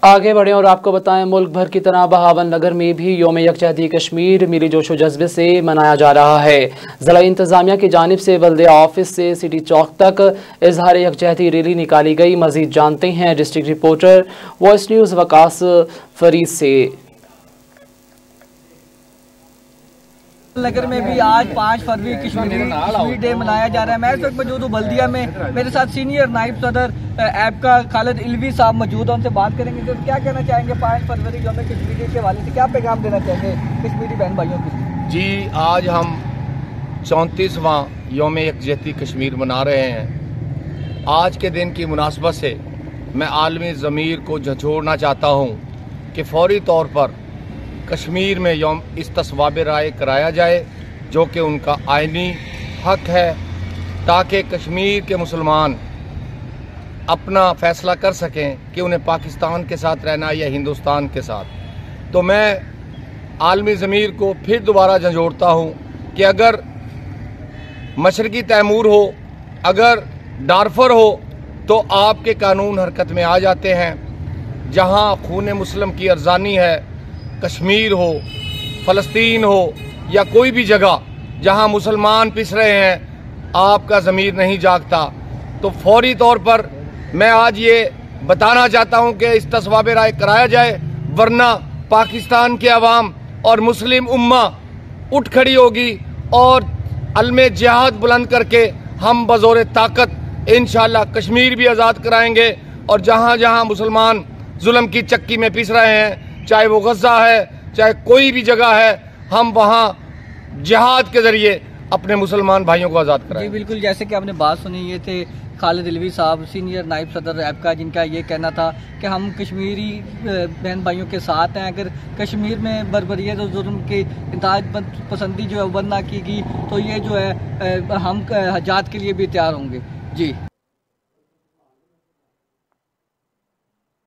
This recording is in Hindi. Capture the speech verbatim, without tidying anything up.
आगे बढ़ें और आपको बताएं, मुल्क भर की तरह बहावन नगर में भी योम यकजहती कश्मीर मिली जोशो जज्बे से मनाया जा रहा है। ज़िला इंतज़ामिया की जानिब से बल्दिया ऑफिस से सिटी चौक तक इजहार यकजहती रैली निकाली गई। मजीद जानते हैं district reporter Voice News Waqas Farid से। नगर में भी आज पाँच फरवरी कश्मीरी डे मनाया जा रहा है। मैं इस वक्त मौजूद हूँ बल्दिया में। मेरे साथ सीनियर नायब सदर ऐप का खालिद इल्वी साहब मौजूद हैं, उनसे बात करेंगे। तो क्या कहना चाहेंगे पाँच फरवरी जो हमें कश्मीरी डे के हवाले से क्या पैगाम देना चाहेंगे कश्मीरी बहन भाइयों को? जी, आज हम चौंतीसवां योम यकजहती कश्मीर मना रहे हैं। आज के दिन की मुनासबत से मैं आलमी ज़मीर को झंझोड़ना चाहता हूँ कि फौरी तौर पर कश्मीर में यौम इस्तिस्वाब राय कराया जाए, जो कि उनका आइनी हक है, ताकि कश्मीर के मुसलमान अपना फैसला कर सकें कि उन्हें पाकिस्तान के साथ रहना या हिंदुस्तान के साथ। तो मैं आलमी ज़मीर को फिर दोबारा झंझोड़ता हूँ कि अगर मशरकी तैमूर हो, अगर डारफर हो, तो आपके कानून हरकत में आ जाते हैं। जहाँ खून मुस्लिम की अर्जानी है, कश्मीर हो, फ़लस्तीन हो या कोई भी जगह जहां मुसलमान पिस रहे हैं, आपका ज़मीर नहीं जागता। तो फौरी तौर पर मैं आज ये बताना चाहता हूं कि इस्तिस्वाब राय कराया जाए, वरना पाकिस्तान के अवाम और मुस्लिम उम्मा उठ खड़ी होगी और अलमे जिहाद बुलंद करके हम बज़ोर ताकत इंशाअल्लाह कश्मीर भी आज़ाद कराएंगे। और जहां जहां मुसलमान जुल्म की चक्की में पिस रहे हैं, चाहे वो गज़ा है, चाहे कोई भी जगह है, हम वहाँ जिहाद के जरिए अपने मुसलमान भाइयों को आज़ाद कराएं। जी बिल्कुल, जैसे कि आपने बात सुनी, ये थे खालिद इल्वी साहब, सीनियर नायब सदर ऐप का, जिनका ये कहना था कि हम कश्मीरी बहन भाइयों के साथ हैं। अगर कश्मीर में बर्बरियत और जुल्म की इंतहा पसंदी जो है बंद ना की गई तो ये जो है हम हजात के लिए भी तैयार होंगे। जी।